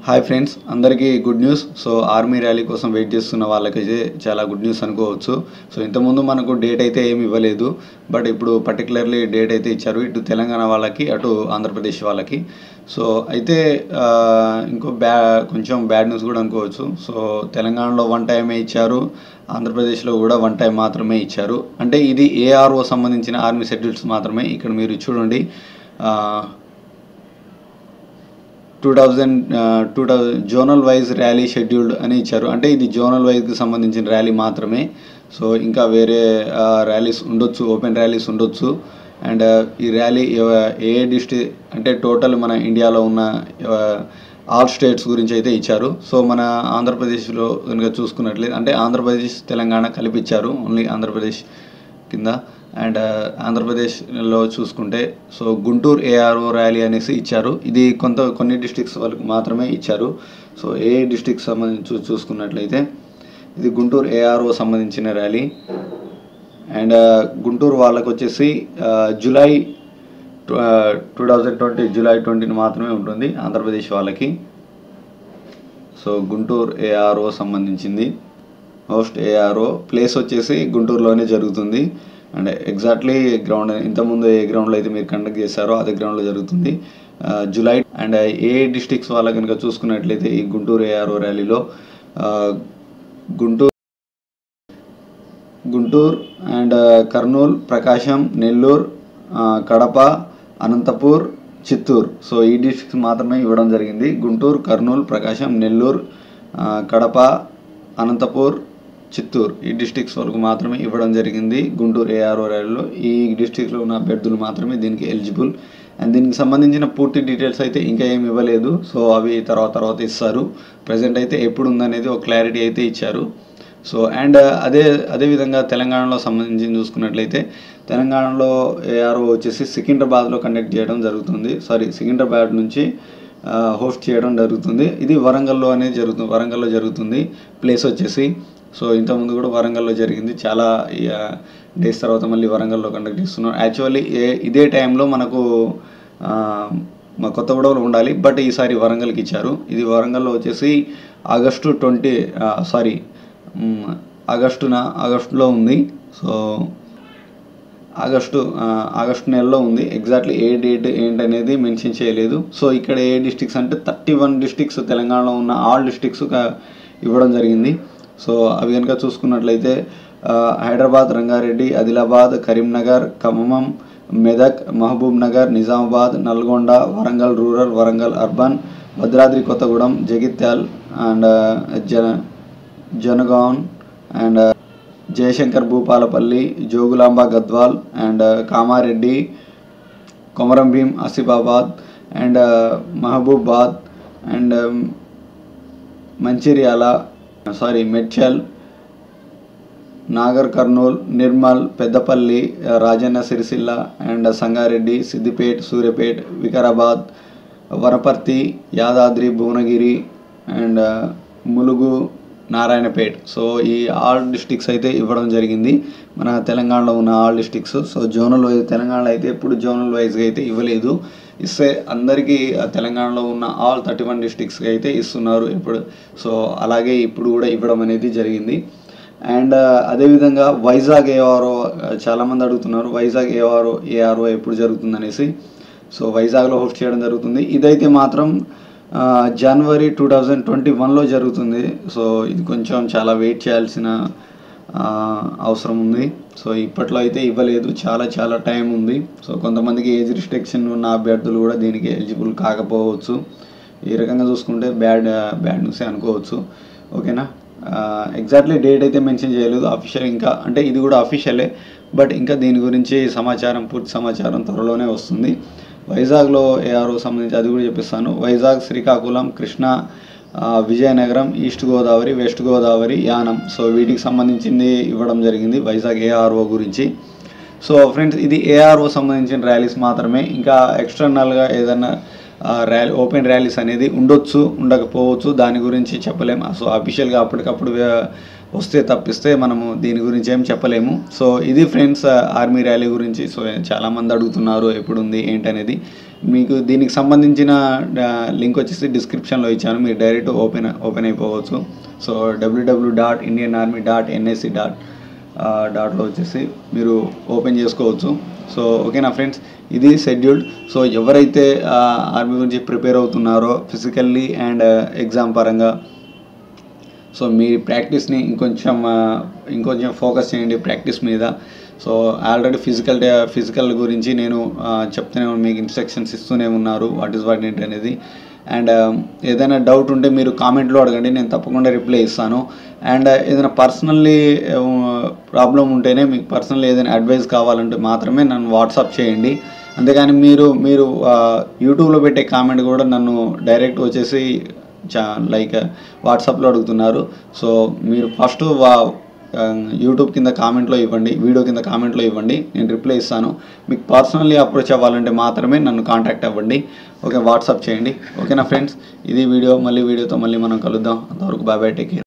Hi friends, అందరికీ good news. So army rally కోసం wait చేస్తున్న వాళ్ళకైతే చాలా గుడ్ న్యూస్ అనుకోవచ్చు. సో ఇంతకుముందు మనకు డేట్ అయితే ఏమి ఇవ్వలేదు, బట్ ఇప్పుడు పర్టికులర్లీ డేట్ అయితే ఇచ్చారు, ఇటు తెలంగాణ వాళ్ళకి అటు ఆంధ్రప్రదేశ్ వాళ్ళకి. సో అయితే కొంచెం బ్యాడ్ న్యూస్ కూడా అనుకోవచ్చు. సో తెలంగాణలో 1 టైమే ఇచ్చారు, ఆంధ్రప్రదేశ్లో కూడా 1 టైం మాత్రమే ఇచ్చారు. అంటే ఇది ఏఆర్ఓ సంబంధించిన ఆర్మీ షెడ్యూల్స్ మాత్రమే. ఇక్కడ మీరు చూడండి, 2000 జోనల్ వైజ్ ర్యాలీ షెడ్యూల్డ్ అని ఇచ్చారు. అంటే ఇది జోనల్ వైజ్కి సంబంధించిన ర్యాలీ మాత్రమే. సో ఇంకా వేరే ర్యాలీస్ ఉండొచ్చు, ఓపెన్ ర్యాలీస్ ఉండొచ్చు. అండ్ ఈ ర్యాలీ ఏ డిస్ట్రిక్ట్ అంటే టోటల్ మన ఇండియాలో ఉన్న ఆల్ స్టేట్స్ గురించి అయితే ఇచ్చారు. సో మన ఆంధ్రప్రదేశ్లో కనుక చూసుకున్నట్లయితే, అంటే ఆంధ్రప్రదేశ్ తెలంగాణ కలిపి ఇచ్చారు, ఓన్లీ ఆంధ్రప్రదేశ్ కింద. అండ్ ఆంధ్రప్రదేశ్లో చూసుకుంటే సో గుంటూరు ఏఆర్ఓ ర్యాలీ అనేసి ఇచ్చారు. ఇది కొన్ని డిస్ట్రిక్ట్స్ వాళ్ళకి మాత్రమే ఇచ్చారు. సో ఏ డిస్ట్రిక్ట్ సంబంధించి చూసుకున్నట్లయితే ఇది గుంటూరు ఏఆర్ఓ సంబంధించిన ర్యాలీ. అండ్ గుంటూరు వాళ్ళకు వచ్చేసి జూలై 2020 జూలై 20 మాత్రమే ఉంటుంది, ఆంధ్రప్రదేశ్ వాళ్ళకి. సో గుంటూరు ఏఆర్ఓ సంబంధించింది. హోస్ట్ ఏఆర్ఓ ప్లేస్ వచ్చేసి గుంటూరులోనే జరుగుతుంది. అండ్ ఎగ్జాక్ట్లీ గ్రౌండ్, ఇంతకుముందు ఏ గ్రౌండ్లో అయితే మీరు కండక్ట్ చేశారో అదే గ్రౌండ్లో జరుగుతుంది జూలై. అండ్ ఏ డిస్ట్రిక్ట్స్ వాళ్ళ కనుక చూసుకున్నట్లయితే ఈ గుంటూరు ఏఆర్ఓ ర్యాలీలో గుంటూరు అండ్ కర్నూలు, ప్రకాశం, నెల్లూరు, కడప, అనంతపూర్, చిత్తూరు. సో ఈ డిస్ట్రిక్ట్స్ మాత్రమే ఇవ్వడం జరిగింది. గుంటూరు, కర్నూలు, ప్రకాశం, నెల్లూరు, కడప, అనంతపూర్, చిత్తూరు ఈ డిస్ట్రిక్ట్స్ వాళ్ళకు మాత్రమే ఇవ్వడం జరిగింది గుంటూరు ఏఆర్ఓ ర్యాలీలో. ఈ డిస్ట్రిక్ట్లో ఉన్న అభ్యర్థులు మాత్రమే దీనికి ఎలిజిబుల్. అండ్ దీనికి సంబంధించిన పూర్తి డీటెయిల్స్ అయితే ఇంకా ఏమి ఇవ్వలేదు. సో అవి తర్వాత ఇస్తారు. ప్రజెంట్ అయితే ఎప్పుడు ఉందనేది ఒక క్లారిటీ అయితే ఇచ్చారు. సో అండ్ అదేవిధంగా తెలంగాణలో సంబంధించి చూసుకున్నట్లయితే, తెలంగాణలో ఏఆర్ఓ వచ్చేసి సికింద్రాబాద్లో కండక్ట్ చేయడం జరుగుతుంది. సికింద్రాబాద్ నుంచి హోస్ట్ చేయడం జరుగుతుంది. ఇది వరంగల్లో జరుగుతుంది ప్లేస్ వచ్చేసి. సో ఇంతకుముందు కూడా వరంగల్లో జరిగింది, చాలా డేస్ తర్వాత మళ్ళీ వరంగల్లో కండక్ట్ చేస్తున్నారు. యాక్చువల్లీ ఇదే టైంలో మనకు మా కొత్తగూడలో ఉండాలి, బట్ ఈసారి వరంగల్కి ఇచ్చారు. ఇది వరంగల్లో వచ్చేసి ఆగస్టులో ఉంది. సో ఆగస్టు నెలలో ఉంది. ఎగ్జాక్ట్లీ ఏ డేట్ ఏంటనేది మెన్షన్ చేయలేదు. సో ఇక్కడ ఏ డిస్ట్రిక్ట్స్ అంటే 31 డిస్ట్రిక్ట్స్ తెలంగాణలో ఉన్న ఆల్ డిస్ట్రిక్ట్స్ ఇవ్వడం జరిగింది. సో అవి కనుక చూసుకున్నట్లయితే Hyderabad, Rangareddy, Adilabad, Karimnagar, Khammam, Medak, Mahabub Nagar, Nizamabad, Nalgonda, Warangal rural, Warangal urban, Bhadradri Kothagudem, Jagtial and Jangaon and Jayashankar Bhupalpally, Jogulamba Gadwal and Kamareddy, Komaram Bheem, Asifabad and Mahabubabad and Medchal, Nagar Kurnool, Nirmal, Peddapalli, Rajanna Sircilla and Sangareddy, Siddipet, Suryapet, Vikarabad, Wanaparthy, Yadadri, Bhuvanagiri and Mulugu, Narayanpet. So ఈ ఆల్ డిస్ట్రిక్ట్స్ అయితే ఇవ్వడం జరిగింది, మన తెలంగాణలో ఉన్న all districts. So zonal wise తెలంగాణలో అయితే ఎప్పుడు జోనల్ వైజ్గా అయితే ఇవ్వలేదు. ఇస్తే అందరికీ తెలంగాణలో ఉన్న ఆల్ 31 డిస్ట్రిక్ట్స్కి అయితే ఇస్తున్నారు ఇప్పుడు. సో అలాగే ఇప్పుడు కూడా ఇవ్వడం అనేది జరిగింది. అండ్ అదేవిధంగా వైజాగ్ ఏఆర్ఓ చాలామంది అడుగుతున్నారు, వైజాగ్ ఏఆర్ఓ ఎప్పుడు జరుగుతుంది అనేసి. సో వైజాగ్లో హోస్ట్ చేయడం జరుగుతుంది. ఇదైతే మాత్రం జనవరి 2021లో జరుగుతుంది. సో ఇది కొంచెం చాలా వెయిట్ చేయాల్సిన అవసరం ఉంది. సో ఇప్పట్లో అయితే ఇవ్వలేదు, చాలా టైం ఉంది. సో కొంతమందికి ఏజ్ రిస్ట్రిక్షన్ ఉన్న అభ్యర్థులు కూడా దీనికి ఎలిజిబుల్ కాకపోవచ్చు. ఈ రకంగా చూసుకుంటే బ్యాడ్ న్యూసే అనుకోవచ్చు. ఓకేనా, ఎగ్జాక్ట్లీ డేట్ అయితే మెన్షన్ చేయలేదు అఫీషియల్. ఇంకా అంటే ఇది కూడా అఫీషియలే, బట్ ఇంకా దీని గురించి పూర్తి సమాచారం త్వరలోనే వస్తుంది. వైజాగ్లో ఏఆర్ఓ సంబంధించి అది కూడా చెప్పిస్తాను. Vizag, Srikakulam, Krishna, Vizianagaram, east Godavari, west Godavari, Yanam. So వీటికి సంబంధించింది ఇవ్వడం జరిగింది వైజాగ్ ఏఆర్ఓ గురించి. సో ఫ్రెండ్స్, ఇది ఏఆర్ఓ సంబంధించిన ర్యాలీస్ మాత్రమే. ఇంకా ఎక్స్టర్నల్గా ఏదైనా ఓపెన్ ర్యాలీస్ అనేది ఉండొచ్చు, ఉండకపోవచ్చు, దాని గురించి చెప్పలేము. సో అఫీషియల్గా అప్పటికప్పుడు వస్తే తప్పిస్తే మనము దీని గురించి ఏం చెప్పలేము. సో ఇది ఫ్రెండ్స్ ఆర్మీ ర్యాలీ గురించి. సో చాలామంది అడుగుతున్నారు ఎప్పుడు ఉంది ఏంటనేది. మీకు దీనికి సంబంధించిన లింక్ వచ్చేసి డిస్క్రిప్షన్లో ఇచ్చాను, మీరు డైరెక్ట్ ఓపెన్ అయిపోవచ్చు. సో www.indianarmy.nsc.డాట్లో వచ్చేసి మీరు ఓపెన్ చేసుకోవచ్చు. సో ఓకేనా ఫ్రెండ్స్, ఇది షెడ్యూల్డ్. సో ఎవరైతే ఆర్మీ గురించి ప్రిపేర్ అవుతున్నారో ఫిజికల్లీ అండ్ ఎగ్జామ్ పరంగా, సో మీ ప్రాక్టీస్ని ఇంకొంచెం ఫోకస్ చేయండి ప్రాక్టీస్ మీద. సో ఆల్రెడీ ఫిజికల్ గురించి నేను చెప్తూనే మీకు ఇన్స్ట్రక్షన్స్ ఇస్తూనే ఉన్నారు, వాట్ ఏంటి అనేది. అండ్ ఏదైనా డౌట్ ఉంటే మీరు కామెంట్లో అడగండి, నేను తప్పకుండా రిప్లై ఇస్తాను. అండ్ ఏదైనా పర్సనల్లీ ప్రాబ్లం ఉంటేనే, మీకు పర్సనల్లీ ఏదైనా అడ్వైస్ కావాలంటే మాత్రమే నన్ను వాట్సాప్ చేయండి. అంతేగాని మీరు యూట్యూబ్లో పెట్టే కామెంట్ కూడా నన్ను డైరెక్ట్ వచ్చేసి లైక్ వాట్సాప్లో అడుగుతున్నారు. సో మీరు ఫస్ట్ యూట్యూబ్ కింద కామెంట్లో ఇవ్వండి, వీడియో కింద కామెంట్లో ఇవ్వండి, నేను రిప్లై ఇస్తాను. మీకు పర్సనల్లీ అప్రోచ్ అవ్వాలంటే మాత్రమే నన్ను కాంటాక్ట్ అవ్వండి. ఓకే, వాట్సాప్ చేయండి. ఓకేనా ఫ్రెండ్స్, ఇది వీడియో. మళ్ళీ వీడియోతో మళ్ళీ మనం కలుద్దాం. అంతవరకు బాయ్, టేక్ కేర్.